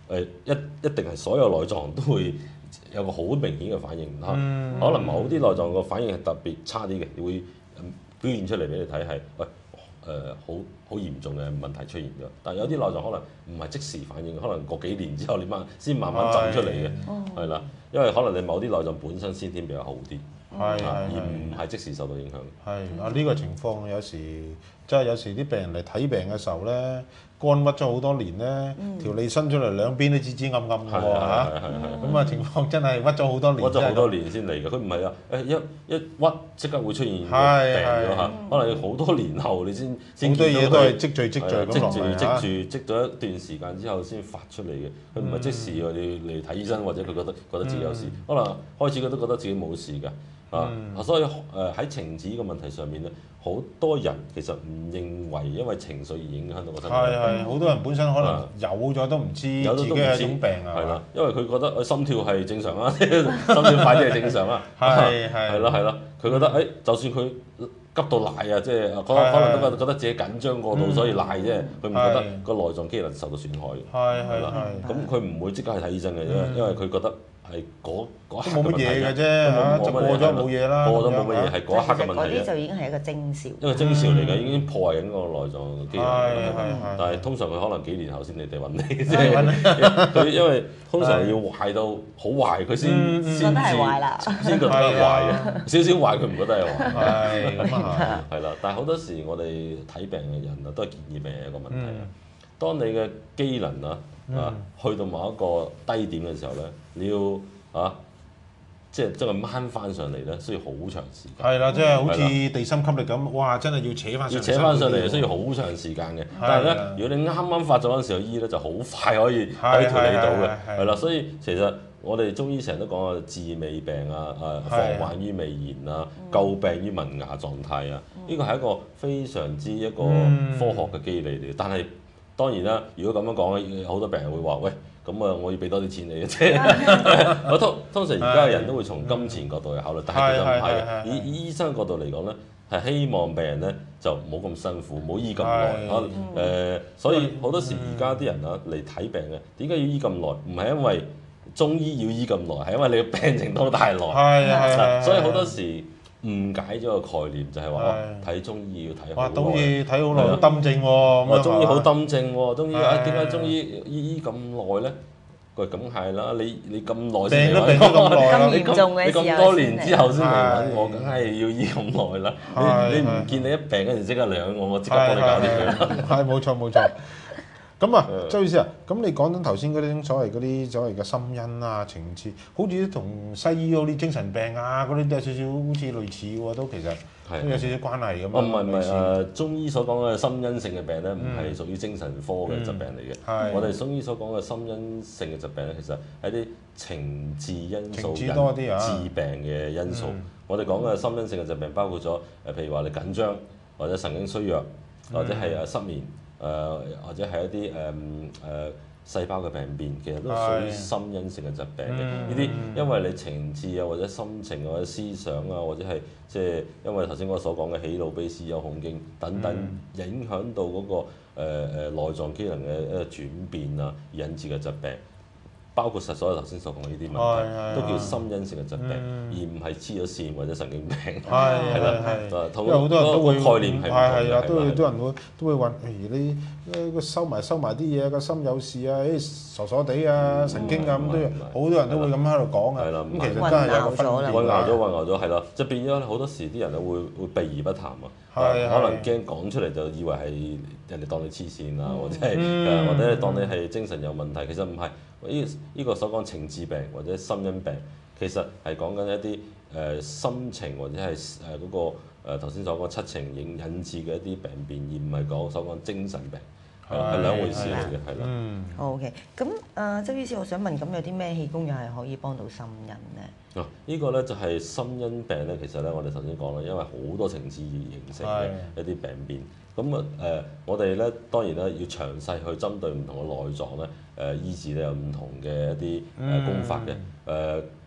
一定係所有內臟都會有個好明顯嘅反應嚇。可能某啲內臟個反應係特別差啲嘅，會表現出嚟俾你睇係好嚴重嘅問題出現咗。但係有啲內臟可能唔係即時反應，可能過幾年之後你先慢慢走出嚟嘅，係啦，因為可能你某啲內臟本身先天比較好啲。而唔係即時受到影響。 係啊，呢個情況有時真係有時啲病人嚟睇病嘅時候咧，肝鬱咗好多年咧，條脷伸出嚟兩邊都紫紫暗暗嘅喎嚇。咁啊情況真係鬱咗好多年。 鬱咗好多年先嚟嘅，佢唔係一鬱即刻會出現病咗嚇，可能要好多年後你先好多嘢都係積聚咁落嚟積咗一段時間之後先發出嚟嘅，佢唔係即時我哋嚟睇醫生或者佢覺得自己有事，可能開始佢都覺得自己冇事㗎。所以喺情志呢個問題上面咧，好多人其實唔認為因為情緒而影響到個身體。 係好多人本身可能有咗都唔知自己係一種病啊。 係啦，因為佢覺得心跳係正常啊，心跳快啲係正常啊。係啦，佢覺得就算佢急到賴啊，即係可能都覺得自己緊張過度，所以賴啫。佢唔覺得個內臟機能受到損害。係啦，咁佢唔會即刻去睇醫生嘅，因為佢覺得。係嗰一刻冇乜嘢嘅啫，就過咗冇嘢啦。 過咗冇乜嘢，係嗰一刻嘅問題。 嗰啲就已經係一個徵兆。 一個徵兆嚟嘅，已經破壞緊個內臟機能。但係通常佢可能幾年後先你哋揾你，即係佢因為通常要壞到好壞，佢先覺得係壞啦， 先覺得係壞嘅。少少壞佢唔覺得係壞。 係咁啊， 係啦，但係好多時我哋睇病嘅人啊，都係建議病人一個問題啊。當你嘅機能去到某一個低點嘅時候咧，你要即係將佢掹翻上嚟咧，需要好長時間。 係啦，即係好似地心吸力咁，哇！真係要扯翻上嚟。 扯翻上嚟需要好長時間嘅。但係咧，如果你啱啱發作嗰陣時候醫咧，就好快可以調理到嘅。係啦，所以其實我哋中醫成日都講啊，治未病啊，防患於未然啊，救病於萌芽狀態啊，呢個係一個非常之一個科學嘅機理嚟。但係當然啦，如果咁樣講咧，好多病人會話：喂，咁啊，我要俾多啲錢你嘅啫。我通常而家嘅人都會從金錢角度去考慮，但係其實唔係嘅。以醫生角度嚟講咧，係希望病人咧就唔好咁辛苦，唔好醫咁耐。所以好多時而家啲人啊嚟睇病嘅，點解要醫咁耐？唔係因為中醫要醫咁耐，係因為你嘅病程都太耐。所以好多時誤解咗個概念，就係話睇中醫要睇好耐。 中醫睇好耐，冧症喎。 中醫好冧症喎，中醫點解中醫醫咁耐咧？佢梗係啦，你咁耐先嚟揾我，你咁多年之後先嚟揾我，梗係要醫咁耐啦。你唔見你一病嗰陣即刻嚟揾我即刻幫你搞掂佢啦。 係冇錯。咁啊，周醫師啊，咁你講緊頭先嗰啲所謂嘅心因啊、情志，好似同西醫嗰啲精神病啊嗰啲都有少少好似類似喎，都其實都有少少關係咁啊。 唔係中醫所講嘅心因性嘅病咧，唔係屬於精神科嘅疾病嚟嘅。我哋中醫所講嘅心因性嘅疾病咧，其實係啲情志因素引致病嘅因素。我哋講嘅心因性嘅疾病包括咗譬如話你緊張，或者神經衰弱，或者係失眠。或者係一啲細胞嘅病變，其實都屬於心因性嘅疾病嘅。呢啲因為你情志啊，或者心情或者思想啊，或者係即係因為頭先我所講嘅喜怒悲思憂恐驚等等，影響到嗰個內臟機能嘅一個轉變啊，引致嘅疾病。包括所有頭先所講嘅呢啲問題，都叫心因性嘅疾病，而唔係黐咗線或者神經病。係啦，因為好多人都會概念係唔同嘅。 係啦，都會問，你收埋啲嘢，個心有事啊，傻傻地啊，神經啊咁都有，好多人都會咁喺度講啊。咁其實真係有個分別。 混淆咗，係啦，即係變咗好多時啲人會避而不談啊。可能驚講出嚟就以為係人哋當你黐線啊，或者當你係精神有問題，其實唔係。呢個所講情志病或者心因病，其實係講緊一啲心情或者係嗰個頭先所講七情引致嘅一啲病變，而唔係講所講精神病，係兩回事嚟嘅，係啦。 OK，咁周醫師，我想問，咁有啲咩氣功又係可以幫到心因咧？ 呢個咧就係心因病咧，其實咧我哋頭先講啦，因為好多情志而形成嘅一啲病變。咁我哋咧當然咧要詳細去針對唔同嘅內臟咧，醫治咧有唔同嘅一啲功法嘅。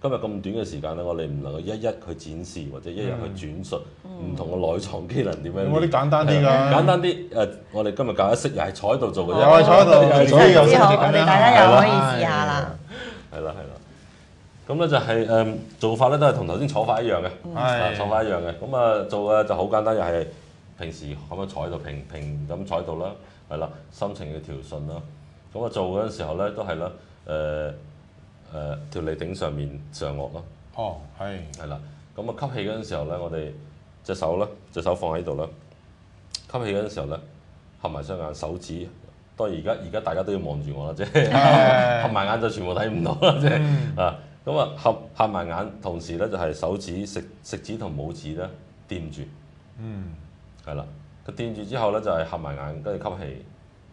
今日咁短嘅時間咧，我哋唔能夠一一去展示或者一一去轉述唔同嘅內臟機能點樣。 有冇啲簡單啲㗎？ 簡單啲我哋今日教一式又係坐喺度做嘅啫， 又係坐喺度， 非常之好，我哋大家又可以試下啦。 係啦。咁咧就係做法咧都係同頭先坐法一樣嘅，坐法一樣嘅。咁啊做嘅就好簡單，又係平時咁樣坐喺度平咁坐喺度啦，係啦，心情要調順啦。咁啊做嗰陣時候咧都係啦，條脷頂上面上顎咯。 哦，係。 係啦。咁啊吸氣嗰陣時候咧，我哋隻手放喺度啦。吸氣嗰陣時候咧，合埋雙眼，手指。當然而家大家都要望住我啦，即係合埋眼就全部睇唔到啦，即係啊。咁啊合埋眼，同時咧就係手指食指同拇指咧掂住。係啦。佢掂住之後咧就係合埋眼，跟住吸氣。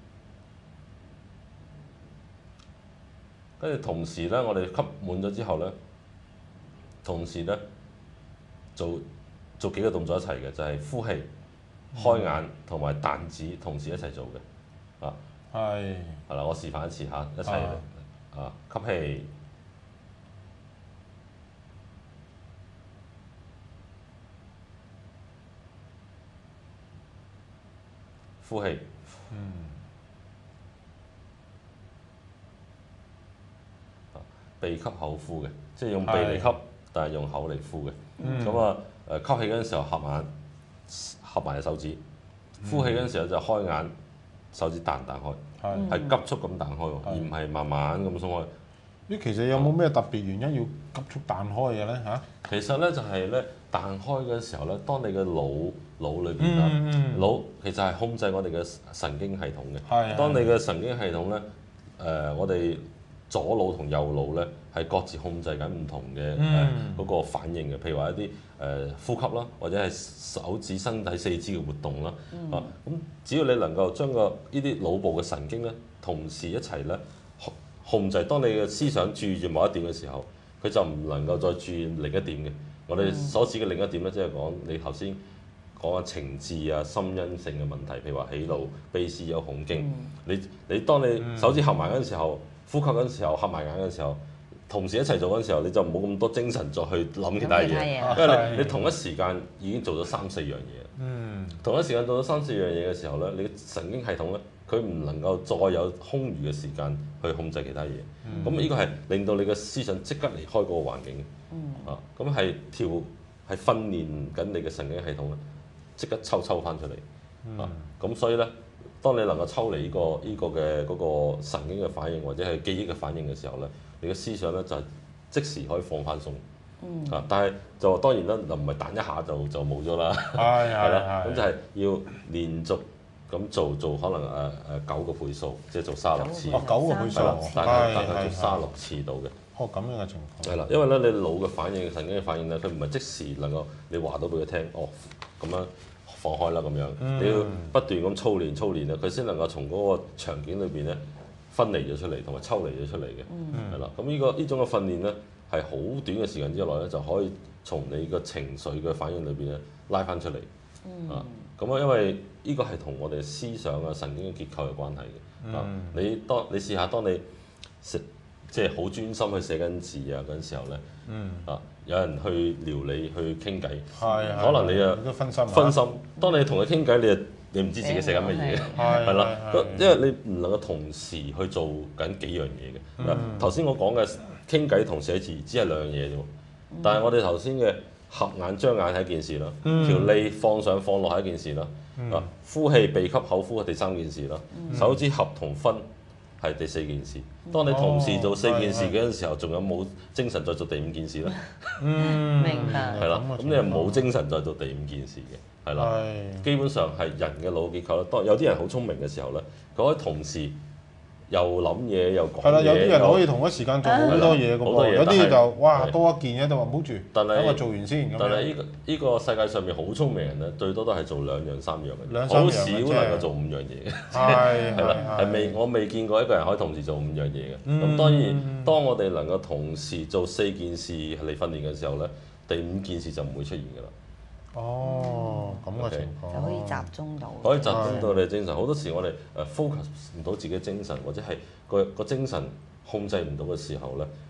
跟住同時咧，我哋吸滿咗之後咧，同時咧做幾個動作一齊嘅，就係呼氣、開眼同埋彈指同時一齊做嘅。啊，係啦，我示範一次嚇，一齊吸氣、呼氣。鼻吸口呼嘅，即係用鼻嚟吸，但係用口嚟呼嘅。咁啊吸氣嗰陣時候合埋隻手指，呼氣嗰陣時候就開眼，手指彈開，係急速咁彈開喎，而唔係慢慢咁鬆開。 其實有冇咩特別原因要急速彈開嘅咧嚇？ 其實咧就係咧彈開嗰陣時候咧，當你嘅腦裏邊啦，腦其實係控制我哋嘅神經系統嘅。當你嘅神經系統咧，我哋左腦同右腦咧係各自控制緊唔同嘅嗰個反應嘅，譬如話一啲呼吸啦，或者係手指、身體四肢嘅活動啦。咁只要你能夠將呢啲腦部嘅神經咧同時一齊咧控制，當你嘅思想注意住某一點嘅時候，佢就唔能夠再注意另一點嘅。我哋所指嘅另一點咧，即係講你頭先講嘅情志啊、心因性嘅問題，譬如話喜怒悲思憂恐驚。你當你手指合埋嗰陣時候，呼吸嗰陣時候，合埋眼嗰陣時候，同時一齊做嗰陣時候，你就冇咁多精神再去諗其他嘢，因為你同一時間已經做咗3、4樣嘢。同一時間做咗3、4樣嘢嘅時候咧，你嘅神經系統咧，佢唔能夠再有空餘嘅時間去控制其他嘢。咁呢個係令到你嘅思想即刻離開嗰個環境。咁係訓練緊你嘅神經系統咧，即刻抽翻出嚟。咁所以咧，當你能夠抽離呢個嘅嗰個神經嘅反應或者係記憶嘅反應嘅時候咧，你嘅思想咧就係即時可以放翻鬆。但係就當然啦，就唔係彈一下就冇咗啦。係啦，咁就係要連續咁做可能9個倍數，即係做36次。 9個倍數， 大概做36次到嘅。 咁樣嘅情況。 係啦，因為咧你腦嘅反應、神經嘅反應咧，佢唔係即時能夠你話到俾佢聽，咁樣放開啦咁樣。你要不斷咁操練咧，佢先能夠從嗰個場景裏邊咧分離咗出嚟，同埋抽離咗出嚟嘅。係啦，咁呢種嘅訓練咧係好短嘅時間之內咧，就可以從你個情緒嘅反應裏邊咧拉翻出嚟。咁因為呢個係同我哋思想啊、神經嘅結構有關係嘅。你試下，當你即係好專心去寫緊字啊嗰陣時候咧，有人去撩你去傾偈，可能你啊分心。當你同佢傾偈，你唔知自己寫緊乜嘢，係啦，因為你唔能夠同時去做緊幾樣嘢嘅。頭先我講嘅傾偈同寫字只係2樣嘢啫喎，但係我哋頭先嘅合眼張眼係一件事啦，條脷放上放落係一件事啦，呼氣鼻吸口呼係第3件事啦，手指合同分係第4件事。當你同時做4件事嗰陣時候，仲有冇精神再做第5件事咧？ 明白。 係啦，咁你係冇精神再做第5件事嘅，係啦。基本上係人嘅腦結構啦。當有啲人好聰明嘅時候咧，佢可以同時又諗嘢又講嘢。係啦， 有啲人可以同一時間做好多嘢嘅喎，有啲就哇多一件嘢就話唔好住，等我做完先。 但係呢個世界上面好聰明人咧，最多都係做2樣3樣嘅，好少能夠做5樣嘢嘅。係啦，我未見過一個人可以同時做5樣嘢嘅。咁當然，當我哋能夠同時做4件事嚟訓練嘅時候咧，第5件事就唔會出現㗎啦。 咁嘅情況就可以集中到， 可以集中到你嘅精神。好多時我哋focus 唔到自己精神，或者係個精神控制唔到嘅時候咧，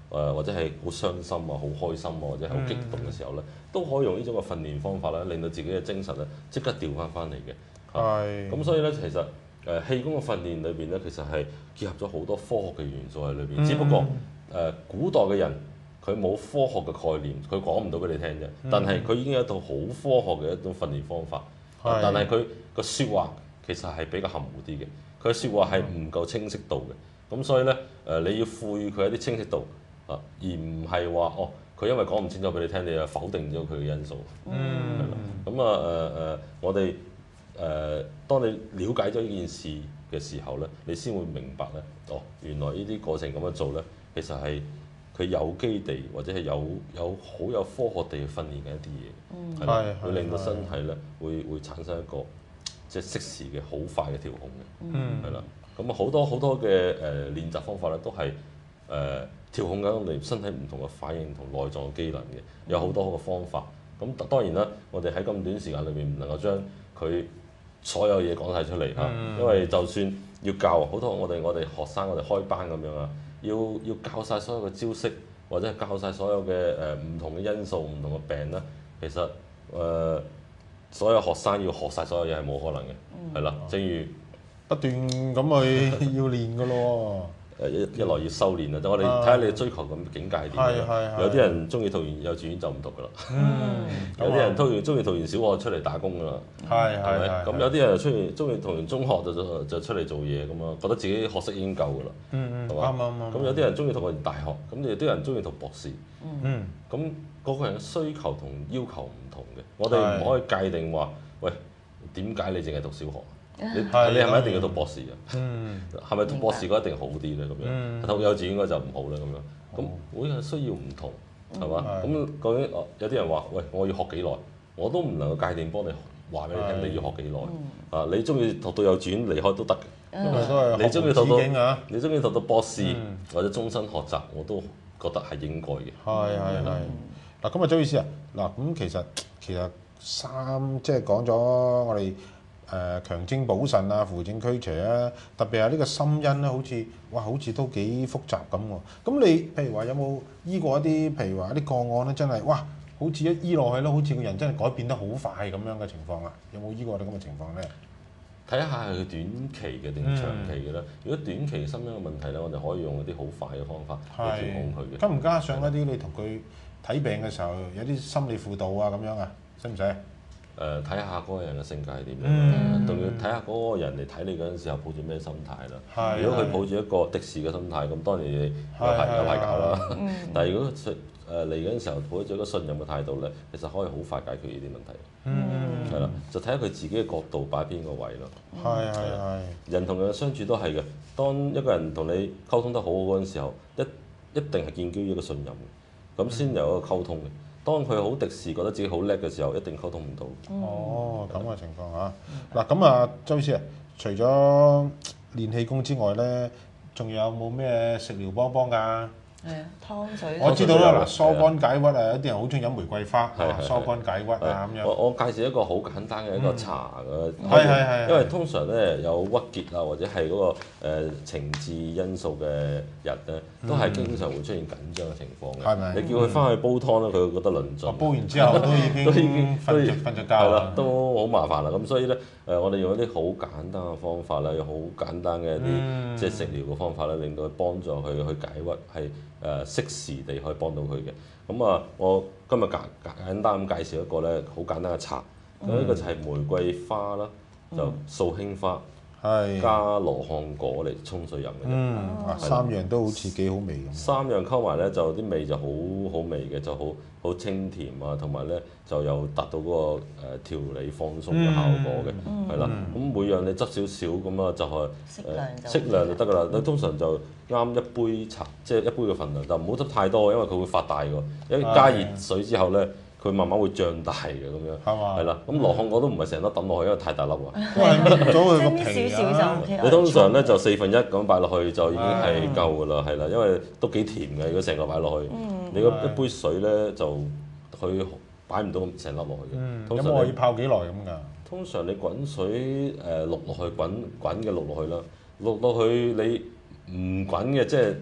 或者係好傷心啊、好開心啊，或者係好激動嘅時候咧，都可以用呢種嘅訓練方法咧，令到自己嘅精神咧即刻調翻嚟嘅。 係。 咁所以咧，其實氣功嘅訓練裏邊咧，其實係結合咗好多科學嘅元素喺裏邊。只不過古代嘅人佢冇科學嘅概念，佢講唔到俾你聽啫。但係佢已經有一套好科學嘅一種訓練方法。但係佢個説話其實係比較含糊啲嘅，佢嘅説話係唔夠清晰度嘅。咁所以咧你要賦予佢一啲清晰度而唔係話佢因為講唔清楚俾你聽，你就否定咗佢嘅因素。係啦。咁我哋當你了解咗呢件事嘅時候咧，你先會明白咧，原來呢啲過程咁樣做咧，其實係佢有機地或者係有好有科學地去訓練嘅一啲嘢，係會令到身體咧會產生一個即係適時嘅好快嘅調控嘅，係啦。咁好多嘅練習方法咧，都係調控緊我哋身體唔同嘅反應同內臟嘅機能嘅，有好多嘅方法。咁當然啦，我哋喺咁短時間裏面唔能夠將佢所有嘢講晒出嚟嚇，因為就算要教好多我哋學生，我哋開班咁樣啊，要教晒所有嘅招式，或者係教晒所有嘅唔同嘅因素、唔同嘅病啦，其實所有學生要學晒所有嘢係冇可能嘅，係啦。正如不斷咁去要練㗎咯一來要修練啊，我哋睇下你追求咁境界點樣。有啲人中意讀完幼稚園就唔讀㗎啦，有啲人中意讀完小學出嚟打工㗎啦，係咪？咁有啲人中意讀完中學就出嚟做嘢咁啊，覺得自己學識已經夠㗎啦，係嘛？咁有啲人中意讀完大學，咁有啲人中意讀博士，咁個個人嘅需求同要求唔同嘅，我哋唔可以界定話，喂，點解你淨係讀小學？你係咪一定要讀博士啊？係咪讀博士嗰一定好啲咧？咁樣讀幼稚園嗰就唔好咧？咁樣咁每個需要唔同係嘛？咁究竟有啲人話：喂，我要學幾耐？我都唔能夠界定幫你話俾你聽，你要學幾耐啊？你中意讀到幼稚園離開都得嘅，你中意讀到博士或者終身學習，我都覺得係應該嘅。 係。嗱，咁啊，周醫師啊，嗱，咁其實即係講咗我哋。強精補腎啊，扶正驅邪啊，特別係呢個心因咧，好似都幾複雜咁喎。咁你譬如話有冇醫過一啲，譬如話一啲個案咧，真係好似一醫落去咧，好似個人真係改變得好快咁樣嘅情況啊？有冇醫過啲咁嘅情況咧？ 睇下係佢短期嘅定長期嘅啦。如果短期心因嘅問題咧，我哋可以用一啲好快嘅方法去調控佢嘅。 加唔加上一啲你同佢睇病嘅時候有啲心理輔導啊咁樣啊？使唔使？ 睇下嗰個人嘅性格係點樣，仲要睇下嗰個人嚟睇你嗰陣時候抱住咩心態啦。如果佢抱住一個敵視嘅心態，咁當然有排搞啦。但係如果嚟嗰陣時候抱住一個信任嘅態度咧，其實可以好快解決呢啲問題。係啦，就睇下佢自己嘅角度擺邊個位咯。 係。人同人相處都係嘅。當一個人同你溝通得好好嗰陣時候，一定係建基於一個信任嘅，咁先有一個溝通嘅。當佢好敵視，覺得自己好叻嘅時候，一定溝通唔到。 咁嘅情況嚇。嗱，咁啊，周醫師啊，除咗練氣功之外咧，仲有冇咩食療幫㗎？ 係啊，湯水。 我知道啦，嗱，疏肝解鬱啊，有啲人好中意飲玫瑰花，疏肝解鬱啊咁樣。 我介紹一個好簡單嘅一個茶嘅， 係。 因為通常咧有鬱結啊，或者係嗰個情志因素嘅人咧，都係經常會出現緊張嘅情況嘅。 係咪？ 你叫佢翻去煲湯咧，佢會覺得論盡。 煲完之後都已經瞓著覺啦， 都好麻煩啦。咁所以咧，我哋用一啲好簡單嘅方法啦，用好簡單嘅一啲即係食療嘅方法咧，令到佢幫助佢去解鬱，係適時地可以幫到佢嘅。咁啊，我今日簡單咁介紹一個咧，好簡單嘅茶。咁呢個就係玫瑰花啦，就素馨花加羅漢果嚟沖水飲嘅。 三樣都好似幾好味咁。 三樣溝埋咧，就啲味就好好味嘅，就好清甜啊，同埋咧就有達到嗰個調理放鬆嘅效果嘅，係啦。咁每樣你執少少咁啊，就係適量就得㗎啦。你通常就啱一杯茶，即係一杯嘅份量，就唔好執太多，因為佢會發大㗎。因為加熱水之後咧，佢慢慢會脹大嘅咁樣。係啦。咁羅漢果都唔係成粒抌落去，因為太大粒啊。 搣咗佢個皮少少就 OK。 你通常咧就1/4咁擺落去就已經係夠㗎啦，係啦，因為都幾甜嘅。如果成個擺落去，你個一杯水咧就佢擺唔到咁成粒落去嘅。 通常可以泡幾耐咁㗎？ 通常你滾水淥落去滾嘅淥落去啦，淥落去你唔滾嘅即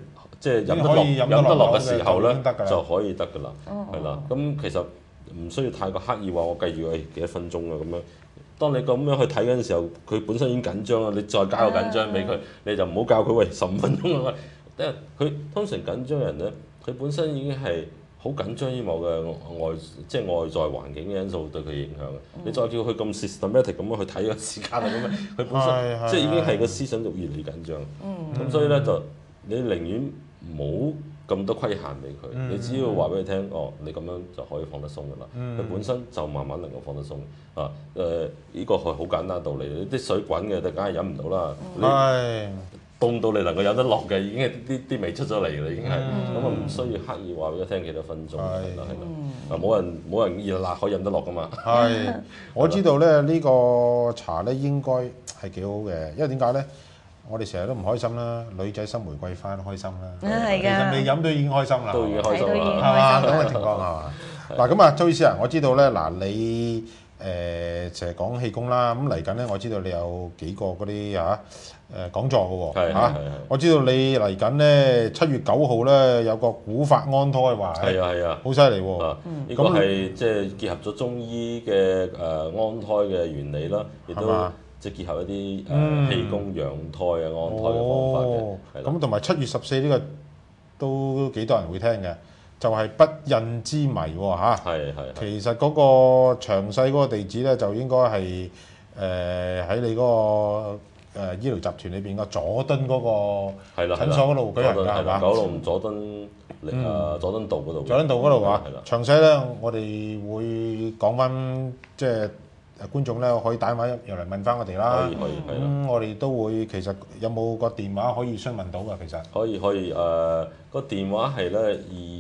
即係飲得落嘅時候咧，就可以得㗎啦，係啦。咁其實唔需要太過刻意話我計住幾多分鐘啊咁樣。當你咁樣去睇嗰陣時候，佢本身已經緊張啦，你再加個緊張俾佢，你就唔好教佢喂15分鐘啦。因為佢通常緊張人咧，佢本身已經係好緊張於某嘅即係外在環境嘅因素對佢影響嘅。你再叫佢咁 systematic 咁樣去睇個時間啊咁樣，佢本身即係已經係個思想就越嚟越緊張。咁所以咧就你寧願唔好咁多規限俾佢，你只要話俾佢聽，哦，你咁樣就可以放得鬆㗎啦。佢本身就慢慢能夠放得鬆啊。呢個係好簡單道理，你啲水滾嘅，梗係飲唔到啦。凍到你能夠飲得落嘅，已經係啲味出咗嚟啦，已經係咁啊，唔需要刻意話俾佢聽幾多分鐘，係啦係啦。啊，冇人熱辣可以飲得落㗎嘛。 係，我知道咧呢個茶咧應該係幾好嘅，因為點解咧？我哋成日都唔開心啦，女仔收玫瑰花都開心啦。 係㗎， 其實未飲都已經開心啦， 都已經開心啦， 係嘛？咁嘅情況係嘛？嗱咁啊，周醫師啊，我知道咧嗱，你成日講氣功啦，咁嚟緊咧，我知道你有幾個嗰啲講座嘅喎嚇。我知道你嚟緊咧7月9號咧有個古法安胎話係啊， 好犀利喎。 呢個係即係結合咗中醫嘅安胎嘅原理啦，亦都即係結合一啲氣功養胎啊安胎嘅方法嘅。 咁同埋7月14呢個都幾多人會聽嘅。就係不孕之謎喎嚇，其實嗰個詳細嗰個地址咧，就應該係喺你嗰個醫療集團裏邊個佐敦嗰個診所嗰度舉行㗎係嘛？ 九龍佐敦佐敦道嗰度。 佐敦道嗰度啊，詳細咧我哋會講翻即係。觀眾咧可以打電話入嚟問翻我哋啦， 可以咁我哋都會其實有冇個電話可以詢問到㗎？其實可以個電話係咧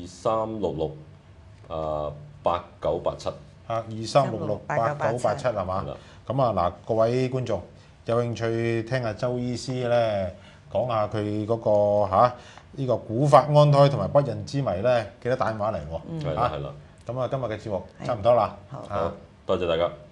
23668987 23668987係嘛？咁啊嗱，各位觀眾有興趣聽下周醫師咧講下佢嗰個呢個古法安胎同埋不孕之謎咧，記得打電話嚟喎。 係啦。 咁啊，今日嘅節目差唔多啦。 好，多謝大家。